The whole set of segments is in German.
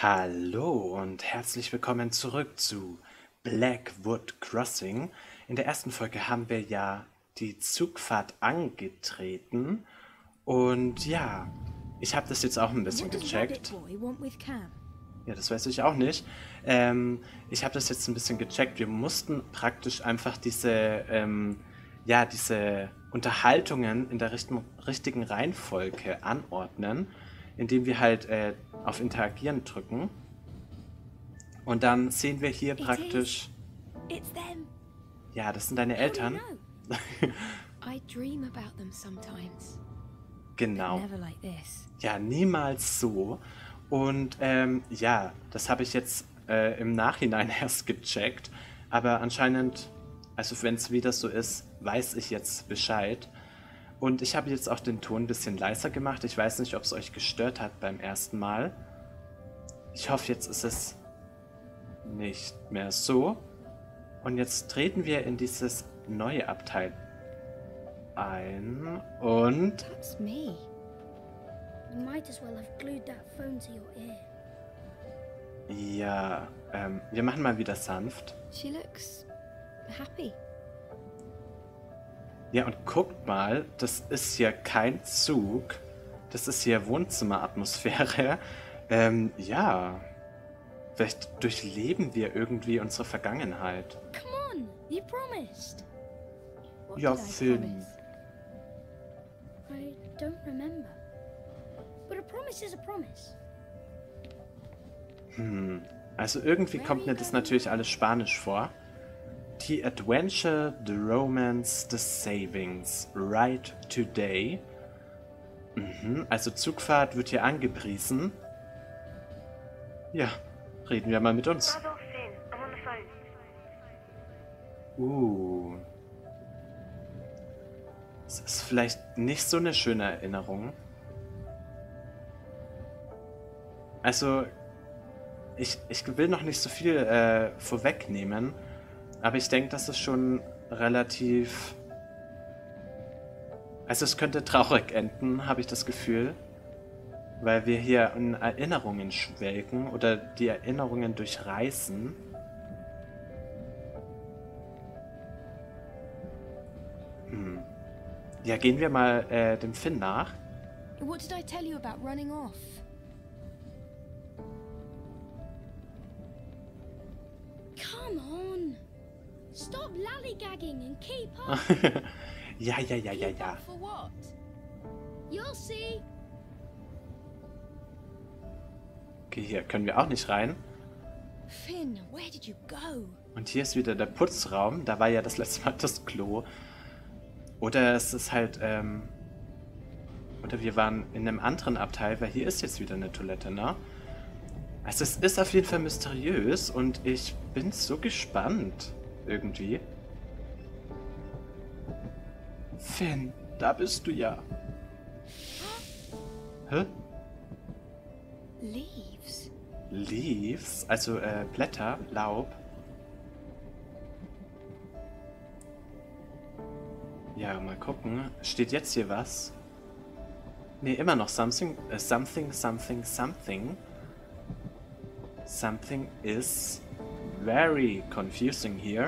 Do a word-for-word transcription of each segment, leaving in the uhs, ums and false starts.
Hallo und herzlich willkommen zurück zu Blackwood Crossing. In der ersten Folge haben wir ja die Zugfahrt angetreten und ja, ich habe das jetzt auch ein bisschen gecheckt. Ja, das weiß ich auch nicht. Ähm, ich habe das jetzt ein bisschen gecheckt. Wir mussten praktisch einfach diese, ähm, ja, diese Unterhaltungen in der richten, richtigen Reihenfolge anordnen, indem wir halt äh, auf Interagieren drücken. Und dann sehen wir hier praktisch... Ja, das sind deine Eltern. Genau. Ja, niemals so. Und ähm, ja, das habe ich jetzt äh, im Nachhinein erst gecheckt. Aber anscheinend, also wenn es wieder so ist, weiß ich jetzt Bescheid. Und ich habe jetzt auch den Ton ein bisschen leiser gemacht. Ich weiß nicht, ob es euch gestört hat beim ersten Mal. Ich hoffe, jetzt ist es nicht mehr so. Und jetzt treten wir in dieses neue Abteil ein und... That's me. You might as well have glued that phone to your ear. Ja, ähm, wir machen mal wieder sanft. She looks happy. Ja, und guckt mal, das ist hier kein Zug. Das ist hier Wohnzimmeratmosphäre. Ähm, ja. Vielleicht durchleben wir irgendwie unsere Vergangenheit. Come on, you promised. What Ja, did I Finn. promise? I don't remember. But a promise is a promise. Hm. Also irgendwie kommt mir das natürlich alles Spanisch vor. The Adventure, the Romance, the Savings, right today. Mhm. Also Zugfahrt wird hier angepriesen. Ja, reden wir mal mit uns. Brother Finn, I'm on the phone. Uh. Es ist vielleicht nicht so eine schöne Erinnerung. Also, ich, ich will noch nicht so viel äh, vorwegnehmen, aber ich denke, das ist schon relativ... Also es könnte traurig enden, habe ich das Gefühl, weil wir hier in Erinnerungen schwelgen oder die Erinnerungen durchreißen. Hm. Ja, gehen wir mal äh, dem Finn nach. What did I tell you about running off? Come on. Stop lollygagging and keep up. Ja, ja, ja, ja, Keep ja. up for what? You'll see. Okay, hier können wir auch nicht rein. Finn, where did you go? Und hier ist wieder der Putzraum. Da war ja das letzte Mal das Klo. Oder es ist halt, ähm... Oder wir waren in einem anderen Abteil, weil hier ist jetzt wieder eine Toilette, ne? Also es ist auf jeden Fall mysteriös und ich bin so gespannt. Irgendwie. Finn, da bist du ja. Hä? Leaves. Leaves? Also äh, Blätter, Laub. Ja, mal gucken. Steht jetzt hier was? Ne, immer noch something, äh, something, something, something. Something is very confusing here.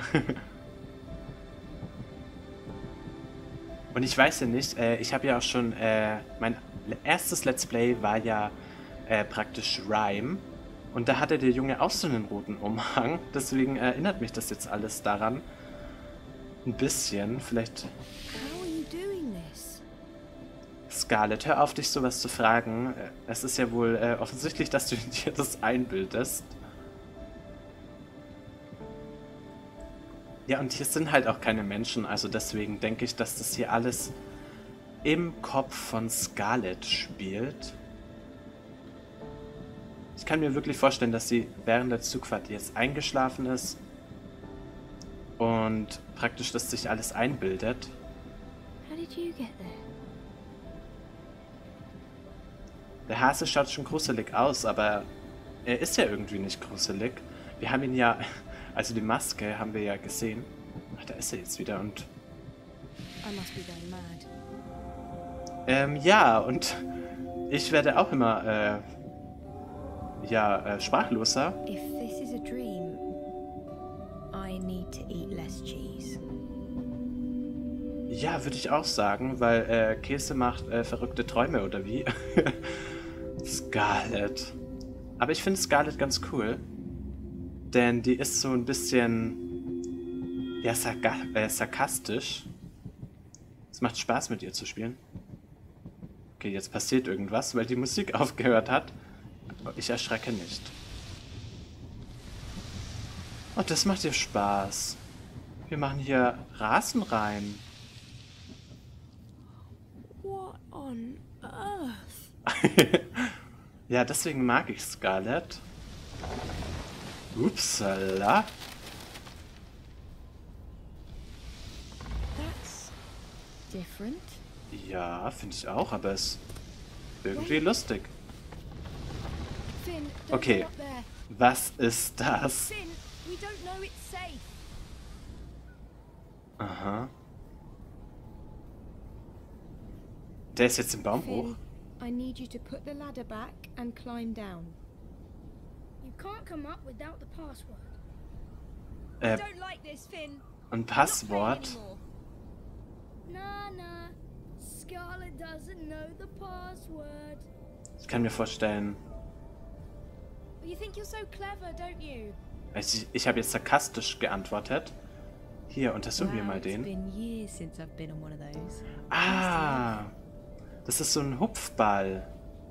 Und ich weiß ja nicht, äh, ich habe ja auch schon, äh, mein erstes Let's Play war ja äh, praktisch Rhyme. Und da hatte der Junge auch so einen roten Umhang. Deswegen erinnert mich das jetzt alles daran. Ein bisschen, vielleicht... How are you doing this? Scarlett, hör auf, dich sowas zu fragen. Es ist ja wohl äh, offensichtlich, dass du dir das einbildest. Ja, und hier sind halt auch keine Menschen, also deswegen denke ich, dass das hier alles im Kopf von Scarlett spielt. Ich kann mir wirklich vorstellen, dass sie während der Zugfahrt jetzt eingeschlafen ist und praktisch, dass sich alles einbildet. How did you get there? Der Hase schaut schon gruselig aus, aber er ist ja irgendwie nicht gruselig. Wir haben ihn ja, also die Maske haben wir ja gesehen. Ach, da ist er jetzt wieder und... I must be going mad. Ähm, ja, und ich werde auch immer, äh, ja, äh, sprachloser. If this is a dream, I need to eat less cheese. Ja, würde ich auch sagen, weil äh, Käse macht äh, verrückte Träume, oder wie? Scarlett. Aber ich finde Scarlett ganz cool. Denn die ist so ein bisschen ja, sarga äh, sarkastisch. Es macht Spaß, mit ihr zu spielen. Okay, jetzt passiert irgendwas, weil die Musik aufgehört hat. Ich erschrecke nicht. Oh, das macht dir Spaß. Wir machen hier Rasen rein. What on earth? Ja, deswegen mag ich Scarlett. Upsala. That's different. Ja, finde ich auch, aber es ist irgendwie lustig. Finn, don't Okay, go up there. was ist das? Finn, we don't know it's safe. Aha. Der ist jetzt im Baum hoch. Finn, I need you to put the ladder back and climb down. You can't come up without the password. Äh, Don't like this, Finn. ein Passwort. Nah, nah. Scarlet doesn't know the password. Ich kann mir vorstellen, Well, you think you're so clever, don't you? ich, ich habe jetzt sarkastisch geantwortet. Hier, untersuchen wir mal It's den. been years since I've been on one of those. Ah, das ist so ein Hupfball.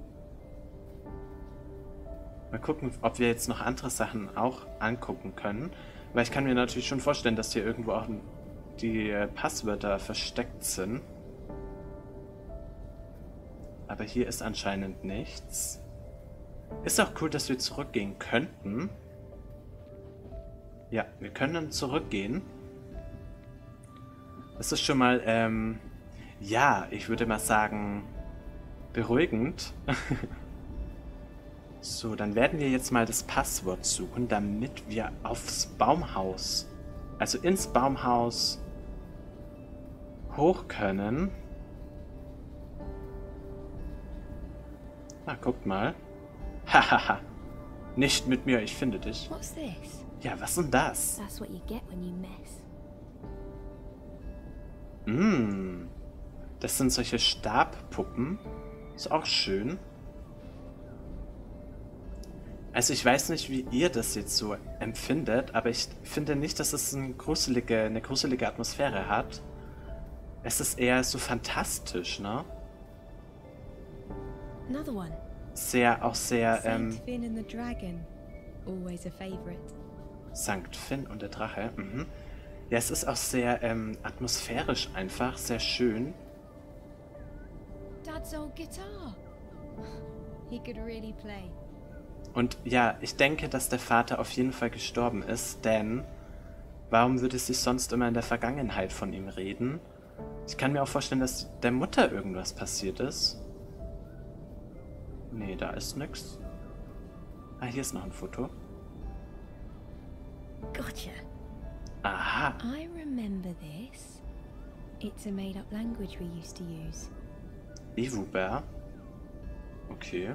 Mal gucken, ob wir jetzt noch andere Sachen auch angucken können. Weil ich kann mir natürlich schon vorstellen, dass hier irgendwo auch die äh, Passwörter versteckt sind. Aber hier ist anscheinend nichts. Ist auch cool, dass wir zurückgehen könnten. Ja, wir können zurückgehen. Das ist schon mal, ähm, ja, ich würde mal sagen, beruhigend. So, dann werden wir jetzt mal das Passwort suchen, damit wir aufs Baumhaus, also ins Baumhaus, hoch können. Ah, guckt mal. Hahaha. Nicht mit mir, ich finde dich. What's this? Ja, was denn das? That's what you get when you mess. Mm, das sind solche Stabpuppen. Ist auch schön. Also ich weiß nicht, wie ihr das jetzt so empfindet, aber ich finde nicht, dass es eine gruselige, eine gruselige Atmosphäre hat. Es ist eher so fantastisch, ne? Another one. Sehr, auch sehr, ähm, Saint Finn and the Dragon. Always a favorite. Sankt Finn und der Drache. Mhm. Ja, es ist auch sehr ähm, atmosphärisch einfach, sehr schön. Dad's old guitar. He could really play. Und ja, ich denke, dass der Vater auf jeden Fall gestorben ist, denn warum würde sich sonst immer in der Vergangenheit von ihm reden? Ich kann mir auch vorstellen, dass der Mutter irgendwas passiert ist. Nee, da ist nix. Ah, hier ist noch ein Foto. Gotcha. Aha. I remember this. It's a made-up language we used to use. Evuber. Okay.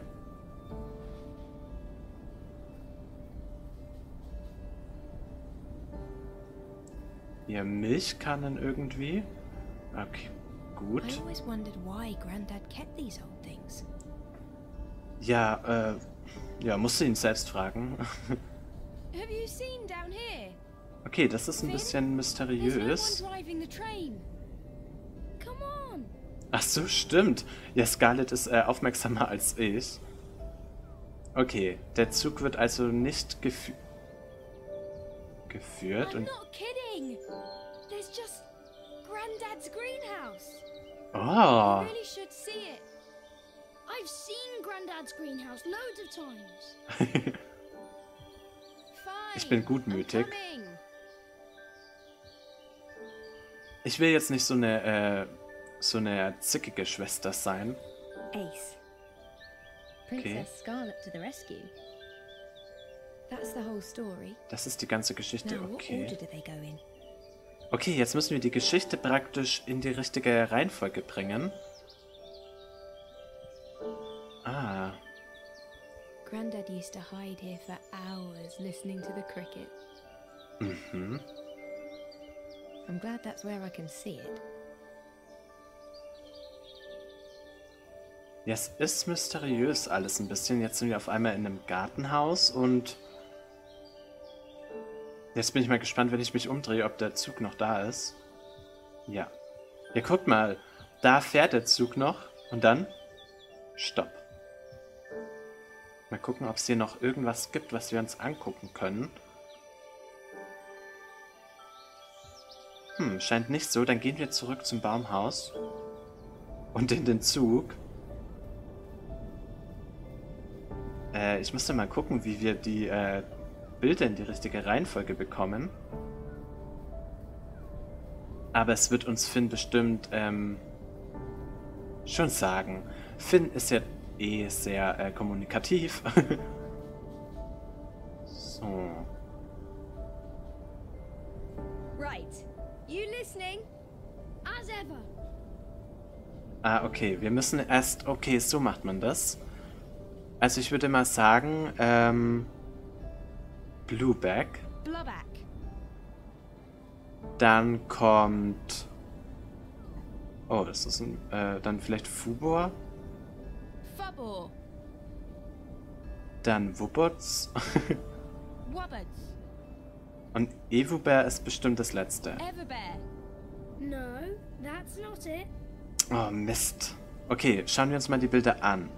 Ja, Milchkannen irgendwie. Okay, gut. I always wondered why Granddad kept these old things. Ja, äh, ja, musst du ihn selbst fragen. Have you seen down here? Okay, das ist ein bisschen There's no mysteriös. one driving the train. Come on. Ach so, stimmt. Ja, Scarlett ist äh, aufmerksamer als ich. Okay, der Zug wird also nicht gefü geführt I'm und... not kidding. There's just Granddad's greenhouse. Oh, You really should see it. I've seen Granddad's greenhouse loads of times. ich bin Fine, gutmütig. I'm coming. Ich will jetzt nicht so eine, äh, so eine zickige Schwester sein. Ace. Okay. Princess Scarlet to the rescue. That's the whole story. Das ist die ganze Geschichte, Now, what order okay. do they go in? Okay, jetzt müssen wir die Geschichte praktisch in die richtige Reihenfolge bringen. Ah. Grandad used to hide here for hours listening to the cricket. Mhm. I'm glad that's where I can see it. Ja, es ist mysteriös alles ein bisschen. Jetzt sind wir auf einmal in einem Gartenhaus und jetzt bin ich mal gespannt, wenn ich mich umdrehe, ob der Zug noch da ist. Ja. Ja, guckt mal. Da fährt der Zug noch und dann Stopp. Mal gucken, ob es hier noch irgendwas gibt, was wir uns angucken können. Hm, scheint nicht so. Dann gehen wir zurück zum Baumhaus und in den Zug. Äh, ich musste mal gucken, wie wir die äh, Bilder in die richtige Reihenfolge bekommen. Aber es wird uns Finn bestimmt ähm, schon sagen. Finn ist ja eh sehr äh, kommunikativ. So. Right. You listening? As ever. Ah, okay. Wir müssen erst... Okay, so macht man das. Also ich würde mal sagen, ähm... Blueback. Blowback. Dann kommt... Oh, das ist ein... Äh, dann vielleicht Fubor. Fubble. Dann Wubbots. Wobberts. Und Evuber ist bestimmt das letzte. Everbear. No, that's not it. Oh, Mist. Okay, schauen wir uns mal die Bilder an.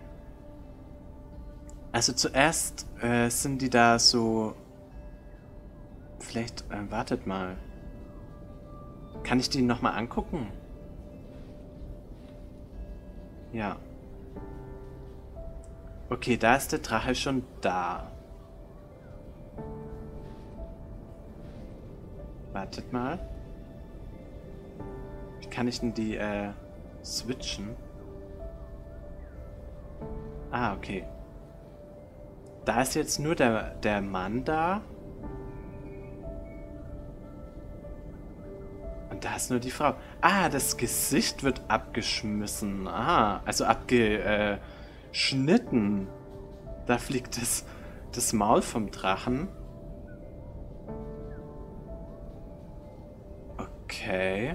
Also zuerst äh, sind die da so... Vielleicht, äh, wartet mal. Kann ich die nochmal angucken? Ja. Okay, da ist der Drache schon da. Wartet mal. Wie kann ich denn die, äh, switchen? Ah, okay. Da ist jetzt nur der, der Mann da. Und da ist nur die Frau. Ah, das Gesicht wird abgeschmissen. Ah, also abgeschnitten. Da fliegt das, das Maul vom Drachen. Okay.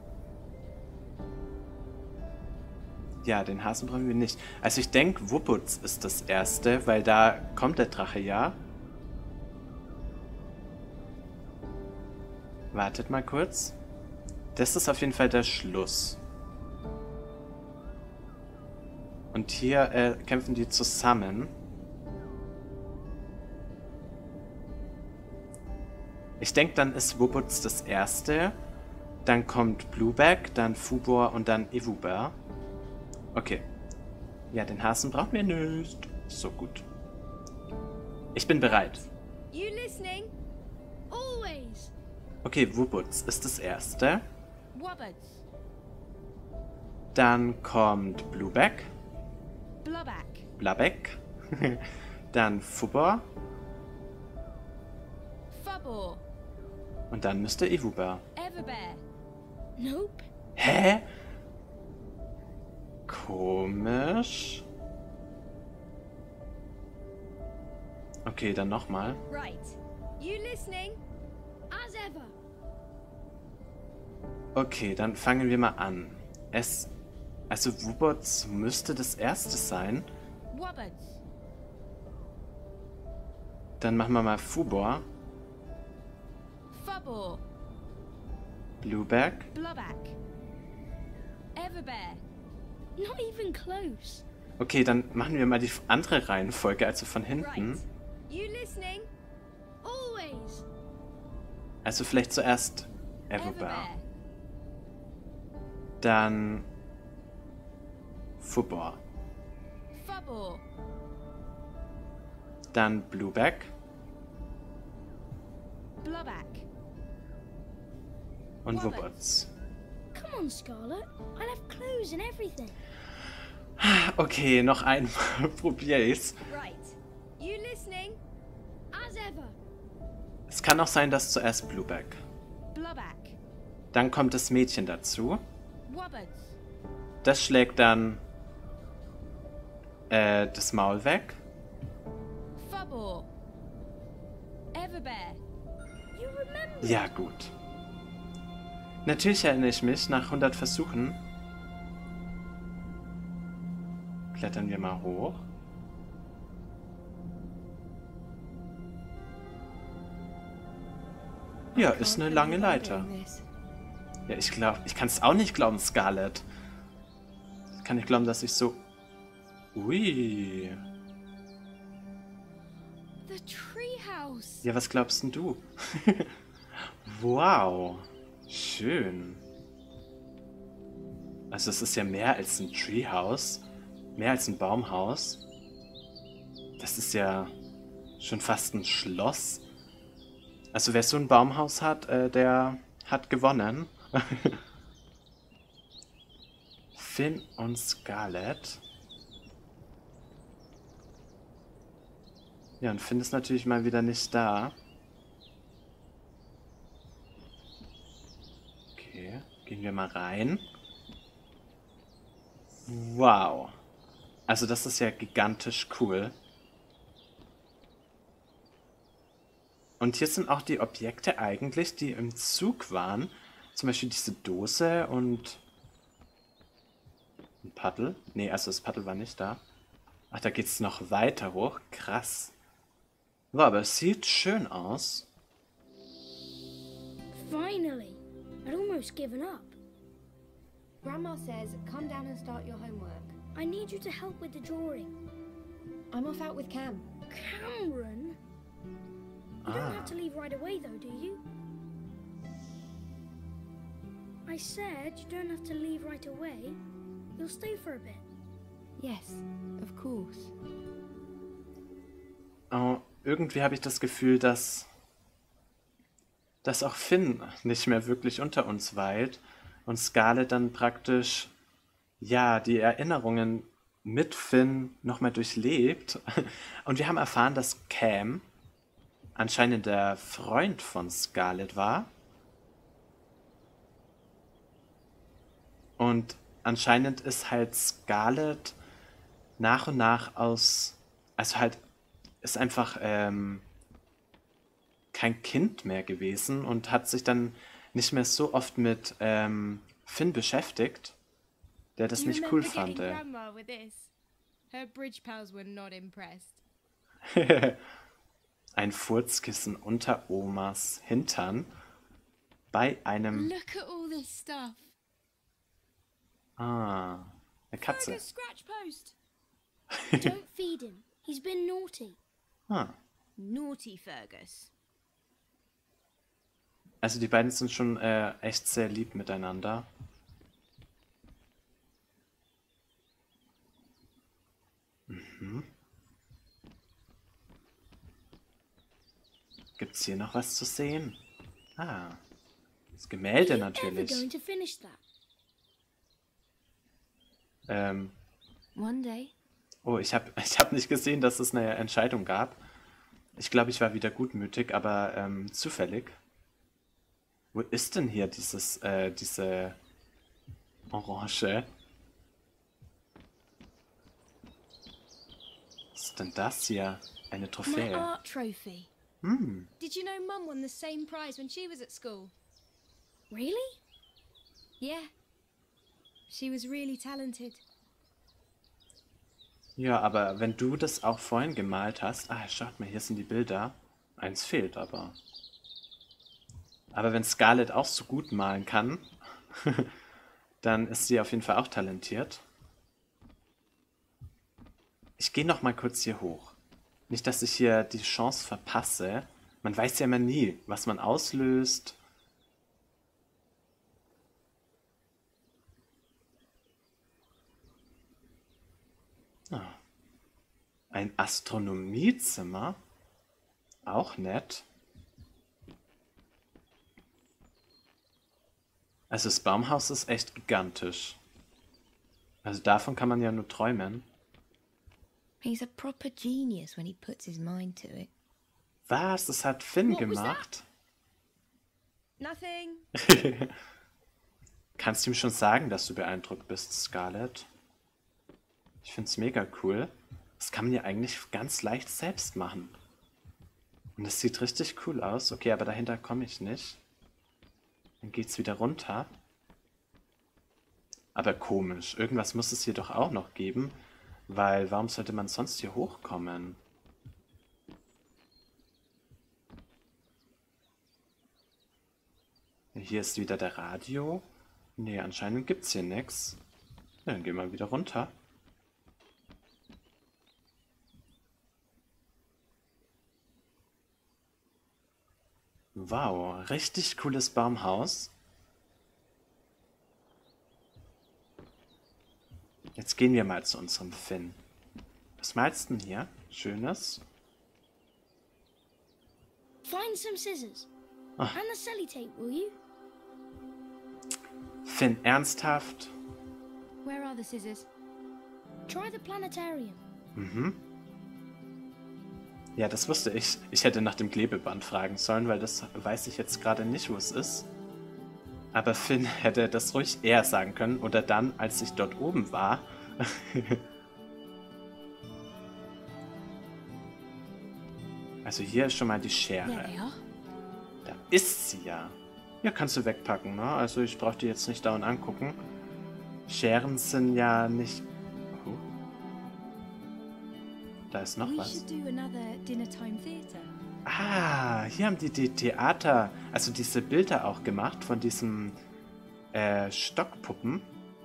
Ja, den Hasen brauchen wir nicht. Also ich denke, Wupputs ist das erste, weil da kommt der Drache ja. Wartet mal kurz. Das ist auf jeden Fall der Schluss. Und hier äh, kämpfen die zusammen. Ich denke, dann ist Wupputs das erste. Dann kommt Blueback, dann Fubor und dann Evuber. Okay. Ja, den Hasen brauchen wir nicht. So gut. Ich bin bereit. You listening? Always. Okay, Wupputs ist das erste. Wobberts. Dann kommt Blueback. Blowback. Blabeck. Dann Fubor. Fubble. Und dann müsste Evuber. Everbear. Nope. Hä? Komisch. Okay, dann nochmal. Right. You listening? As ever. Okay, dann fangen wir mal an. Es... Also Wubbots müsste das erste sein. Wobberts. Dann machen wir mal Fubor. Fubble. Blueback. Blowback. Everbear. Not even close. Okay, dann machen wir mal die andere Reihenfolge, also von hinten. Right. You listening? Always. Also vielleicht zuerst Evuber. Everbear. Dann Fubor. Fubble. Dann Blueback. Blowback. Und Wobbuts. Wubbots. Come on, Scarlet. I'll have clues and everything. Okay, noch einmal probiere ich's. Right. You listening? As ever. Es kann auch sein, dass zuerst Blueback. Blowback. Dann kommt das Mädchen dazu. Wobberts. Das schlägt dann äh, das Maul weg. Fubble. Everbear. You remember? Ja, gut. Natürlich erinnere ich mich, nach hundert Versuchen klettern wir mal hoch. Ja, ist eine lange Leiter. Ja, ich glaube, ich kann es auch nicht glauben, Scarlet. Ich kann nicht glauben, dass ich so... Ui. The treehouse. Ja, was glaubst denn du? Wow. Schön. Also es ist ja mehr als ein Treehouse. Mehr als ein Baumhaus. Das ist ja schon fast ein Schloss. Also wer so ein Baumhaus hat, äh, der hat gewonnen. Finn und Scarlet. Ja, und Finn ist natürlich mal wieder nicht da. Okay, gehen wir mal rein. Wow. Also das ist ja gigantisch cool. Und hier sind auch die Objekte eigentlich, die im Zug waren. Zum Beispiel diese Dose und ein Paddel. Nee, also das Paddel war nicht da. Ach, da geht's noch weiter hoch. Krass. Wow, aber es sieht schön aus. Finally. I'd almost given up. Grandma says, come down and start your homework. I need you to help with the drawing. I'm off out with Cam. Cameron? You don't have to leave right away, though, do you? I said you don't have to leave right away. You'll stay for a bit. Yes, of course. Oh, irgendwie habe ich das Gefühl, dass, dass auch Finn nicht mehr wirklich unter uns weilt und Scarlet dann praktisch, ja, die Erinnerungen mit Finn nochmal durchlebt. Und wir haben erfahren, dass Cam anscheinend der Freund von Scarlet war. Und anscheinend ist halt Scarlet nach und nach aus, also halt, ist einfach ähm, kein Kind mehr gewesen und hat sich dann nicht mehr so oft mit ähm, Finn beschäftigt, der das nicht cool fand. Ey. Grandma with this? Her bridge pals were not impressed. Ein Furzkissen unter Omas Hintern bei einem... Look at all this stuff. Ah, eine Katze. Fergus scratch post. Don't feed him. He's been naughty. Ah, Naughty Fergus. also die beiden sind schon äh, echt sehr lieb miteinander. Mhm. Gibt's hier noch was zu sehen? Ah, das Gemälde Are you ever natürlich. going to finish that? Ähm, One day. oh, ich habe ich hab nicht gesehen, dass es eine Entscheidung gab. Ich glaube, ich war wieder gutmütig, aber ähm, zufällig. Wo ist denn hier dieses, äh, diese Orange? Was ist denn das hier? Eine My Trophäe. art trophy. Hm, Did you know Mum won the same prize when she was at school? Really? Yeah. She was really talented. ja, aber wenn du das auch vorhin gemalt hast... Ah, schaut mal, hier sind die Bilder. Eins fehlt aber. Aber wenn Scarlett auch so gut malen kann, dann ist sie auf jeden Fall auch talentiert. Ich gehe noch mal kurz hier hoch. Nicht, dass ich hier die Chance verpasse. Man weiß ja immer nie, was man auslöst. Ah. Ein Astronomiezimmer. Auch nett. Also das Baumhaus ist echt gigantisch. Also davon kann man ja nur träumen. He's a proper genius when he puts his mind to it. Was? Das hat Finn What was gemacht? Nothing. Kannst du ihm schon sagen, dass du beeindruckt bist, Scarlett? Ich find's mega cool. Das kann man ja eigentlich ganz leicht selbst machen. Und das sieht richtig cool aus. Okay, aber dahinter komme ich nicht. Dann geht's wieder runter. Aber komisch. Irgendwas muss es hier doch auch noch geben. Weil, warum sollte man sonst hier hochkommen? Hier ist wieder der Radio. Nee, anscheinend gibt's hier nichts. Ja, dann gehen wir wieder runter. Wow, richtig cooles Baumhaus. Jetzt gehen wir mal zu unserem Finn. Was malst du denn hier? Schönes. Find some scissors. Ah. And the sellotape, will you? Finn, ernsthaft? Where are the scissors? Try the planetarium. Mhm. Ja, das wusste ich. Ich hätte nach dem Klebeband fragen sollen, weil das weiß ich jetzt gerade nicht, wo es ist. Aber Finn hätte das ruhig eher sagen können. Oder dann, als ich dort oben war. Also hier ist schon mal die Schere. There they are. Da ist sie ja. Ja, kannst du wegpacken, ne? Also ich brauche die jetzt nicht dauernd angucken. Scheren sind ja nicht... Oh. Da ist noch We was. should do another dinner time theatre. Ah, hier haben die die Theater, also diese Bilder auch gemacht von diesen äh, Stockpuppen.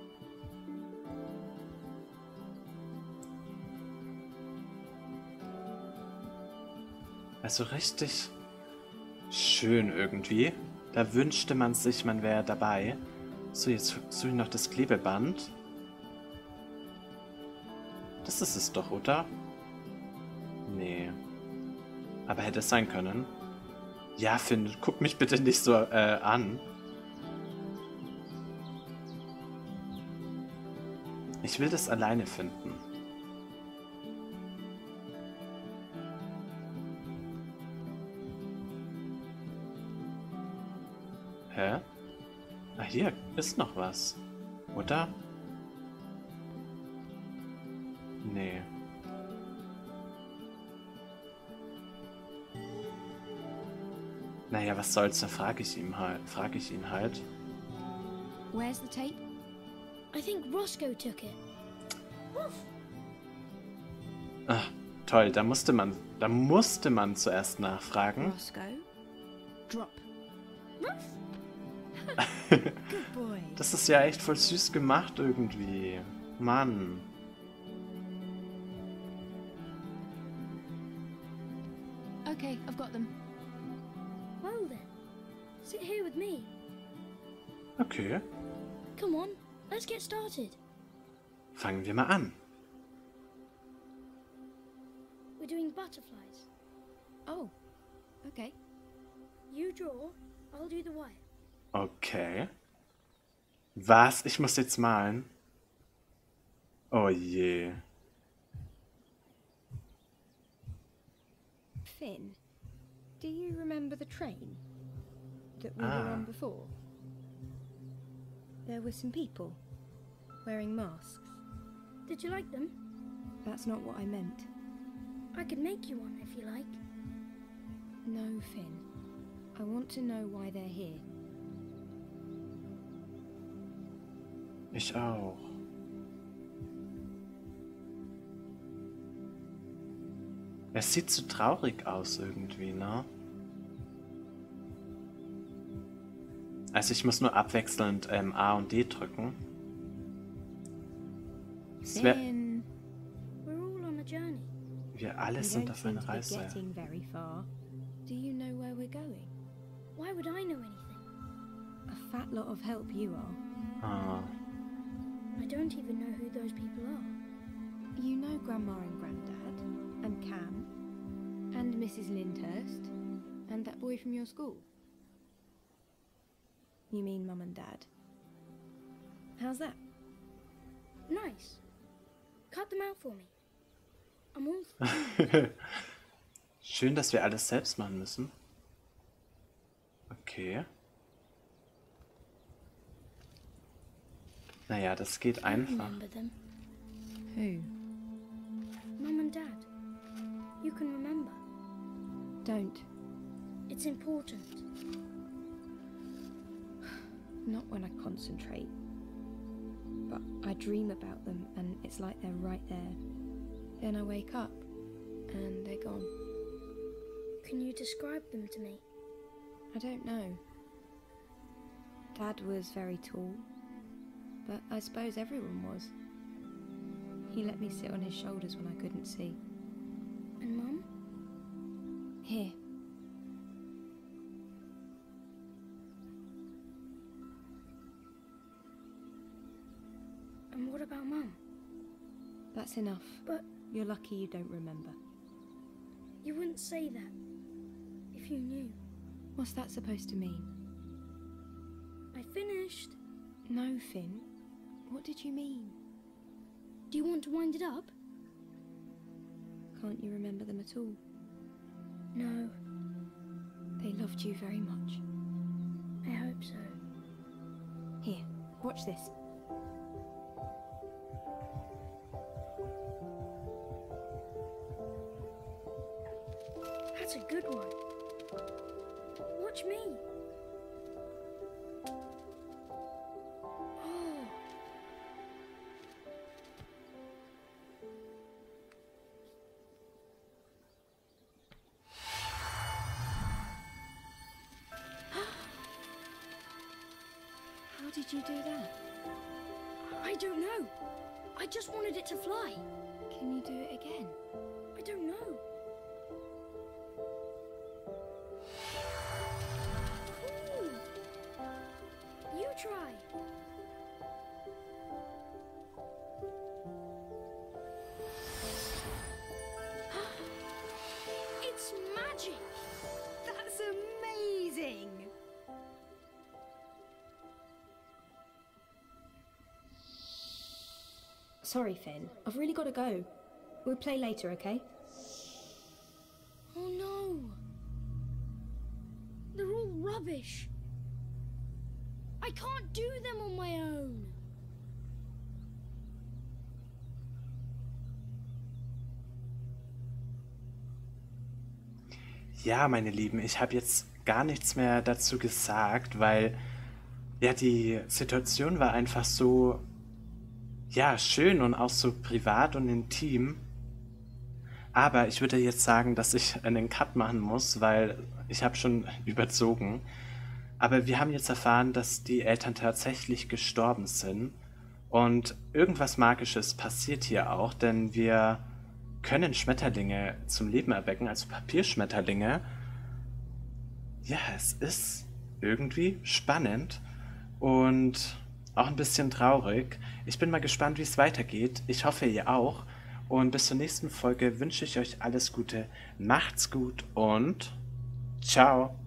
Also richtig schön irgendwie. Da wünschte man sich, man wäre dabei. So, jetzt suche ich noch das Klebeband. Das ist es doch, oder? Nee. Aber hätte es sein können. Ja, Finn, guck mich bitte nicht so äh, an. Ich will das alleine finden. Hä? Ah, hier ist noch was. Oder? Nee. Naja, was soll's, da frage ich ihn halt. Frage ich ihn halt. Where's the tape? I think Roscoe took it. Woof. Ah, toll, da musste man, da musste man zuerst nachfragen. Roscoe, drop. Woof. Good boy. Das ist ja echt voll süß gemacht irgendwie. Mann. Okay, I've got them. Well then, sit here with me. Okay, Come on, let's get started. fangen wir mal an. We're doing butterflies. Oh, okay. You draw, I'll do the wire. Okay. Was? Ich muss jetzt malen? Oh je. Finn, do you remember the train that we Ah. were on before? There were some people wearing masks. Did you like them? That's not what I meant. I could make you one if you like. No, Finn. I want to know why they're here. Ich auch. Es sieht so traurig aus irgendwie, ne? Also ich muss nur abwechselnd ähm, A und D drücken. Es wär, Finn, We're all on a journey. wir alle we sind don't auf seem einer to be Reise. getting very far. Do you know where we're going? Why would I know anything? A fat lot of help you are. Ah, I don't even know who those people are. You know Grandma and Granddad, and Cam, and Missus Lyndhurst, and that boy from your school. You mean Mum and Dad? How's that? Nice. Cut them out for me. I'm all schön, dass wir alles selbst machen müssen. Okay. Naja, das geht einfach. remember them. Who? Mum and Dad. You can remember. Don't. It's important. Not when I concentrate. But I dream about them and it's like they're right there. Then I wake up and they're gone. Can you describe them to me? I don't know. Dad was very tall, but I suppose everyone was. He let me sit on his shoulders when I couldn't see. And Mum? Here. And what about Mum? That's enough. But You're lucky you don't remember. you wouldn't say that if you knew. What's that supposed to mean? I finished. No, Finn. What did you mean? Do you want to wind it up? Can't you remember them at all? No, They loved you very much. I hope so. Here, watch this. That's a good one. Watch me. Oh. How did you do that? I don't know. I just wanted it to fly. Can you do it again? I don't know. Ooh. You try. It's magic. That's amazing! Sorry, Finn. I've really got to go. We'll play later, okay? Oh no. They're all rubbish. I can't do them on my own. Ja, meine Lieben, ich habe jetzt gar nichts mehr dazu gesagt, weil ja die Situation war einfach so, ja, schön und auch so privat und intim. Aber ich würde jetzt sagen, dass ich einen Cut machen muss, weil ich habe schon überzogen. Aber wir haben jetzt erfahren, dass die Eltern tatsächlich gestorben sind. Und irgendwas Magisches passiert hier auch, denn wir können Schmetterlinge zum Leben erwecken, also Papierschmetterlinge. Ja, es ist irgendwie spannend und auch ein bisschen traurig. Ich bin mal gespannt, wie es weitergeht. Ich hoffe, ihr auch. Und bis zur nächsten Folge wünsche ich euch alles Gute. Macht's gut und ciao.